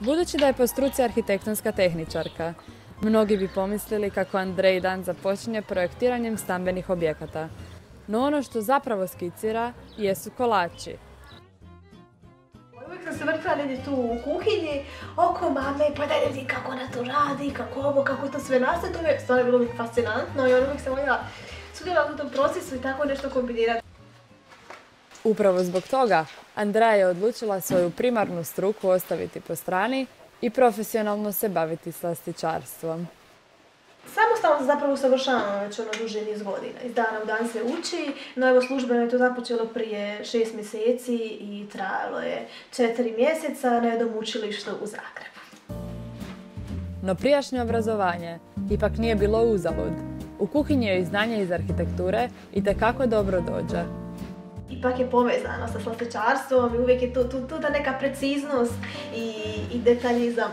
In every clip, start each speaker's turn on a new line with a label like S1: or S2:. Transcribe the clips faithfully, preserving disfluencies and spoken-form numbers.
S1: Budući da je po struci arhitektonska tehničarka, mnogi bi pomislili kako Andrej dan započinje projektiranjem stambenih objekata. No ono što zapravo skicira jesu kolači.
S2: Uvijek sam se vrtila negdje tu u kuhinji, oko mame, pa daj vidi kako ona to radi, kako ovo, kako to sve nastaje. To mi je stvarno bilo uvijek fascinantno i ono uvijek sam voljela sudjelovati u tom procesu i tako nešto kombinirati.
S1: Upravo zbog toga Andreja je odlučila svoju primarnu struku ostaviti po strani i profesionalno se baviti slastičarstvom.
S2: Samostalno se zapravo usavršavamo već ono duže niz godina. Iz dana u dan se uči, no evo službeno je to započelo prije šest mjeseci i trajalo je četiri mjeseca na jednom učilištu u Zagrebu.
S1: No prijašnje obrazovanje ipak nije bilo uzalud. U kuhinji joj znanje iz arhitekture itekako dobro dođe.
S2: Ipak je povezano sa slastičarstvom i uvijek je tu, tu, tu ta neka preciznost i, i detaljizam.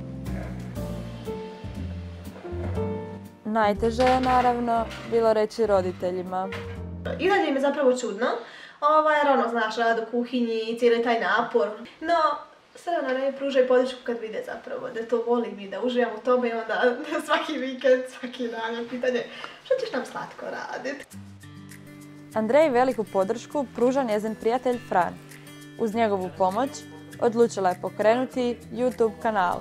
S1: Najteže je naravno bilo reći roditeljima.
S2: I dalje im je zapravo čudno, ovaj, jer ono, znaš, rad u kuhinji i cijeli taj napor. No, strana ne pružaju podršku kad vide zapravo da to volim i da uživam u tome i onda svaki vikend, svaki dan je pitanje što ćeš nam slatko raditi.
S1: Andrej veliku podršku pruža njezin prijatelj Fran. Uz njegovu pomoć odlučila je pokrenuti YouTube kanal.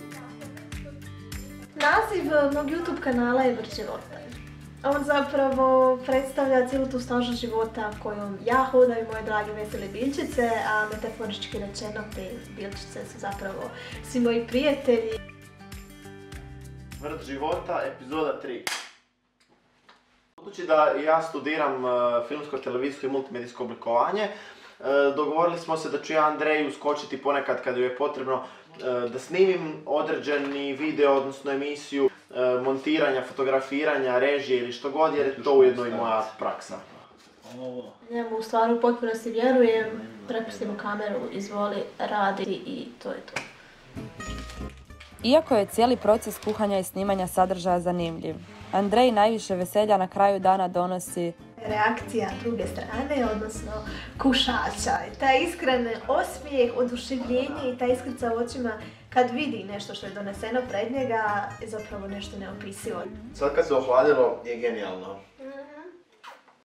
S2: Naziv mog YouTube kanala je Vrt života. On zapravo predstavlja cijelu tu stažu života kojom ja hodam i moje drage vesele biljčice, a metaforički rečeno te biljčice su zapravo svi moji prijatelji.
S3: Vrt života, epizoda tri. Budući da ja studiram filmsko, televizijsko i multimedijsko oblikovanje, dogovorili smo se da ću ja Andreji uskočiti ponekad kad joj je potrebno da snimim određeni video, odnosno emisiju montiranja, fotografiranja, režije ili što god, jer je to ujedno i moja praksa.
S2: Njemu u stvaru u potpunosti vjerujem, prepustimo kameru, izvoli, radi i to je to.
S1: Iako je cijeli proces kuhanja i snimanja sadržaja zanimljiv, Andrej najviše veselja na kraju dana donosi
S2: reakcija druge strane, odnosno kušača. Taj iskren osmijeh, oduševljenje i ta iskrica u očima kad vidi nešto što je doneseno pred njega je zapravo nešto neopisivo.
S3: Sad kad se ohladilo je genijalno.